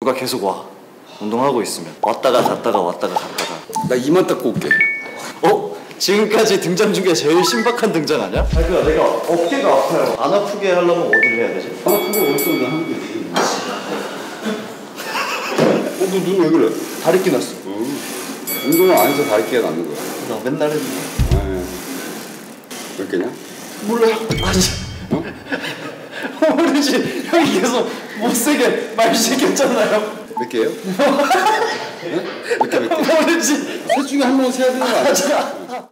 나 계속 와. 운동하고 있으면 왔다가 갔다가 왔다가 갔다가. 나 이만 닦고 올게. 지금까지 등장 중에 제일 신박한 등장 아니야? 자기야 내가 어깨가 아파요. 안 아프게 하려면 어디를 해야 되지? 안 아프게 어디서 나 하는 거지. 너 눈 왜 그래? 다리끼 났어. 운동을 안 해서 다리끼가 났는 거야. 나 맨날 했는데. 몇 개냐? 몰라요. 모르지. 형이 계속 못세게 말 시켰잖아요. 몇 개예요? 네? 몇 개? 모르지. 셋 중에 한 명은 세야 되는 거 아니야?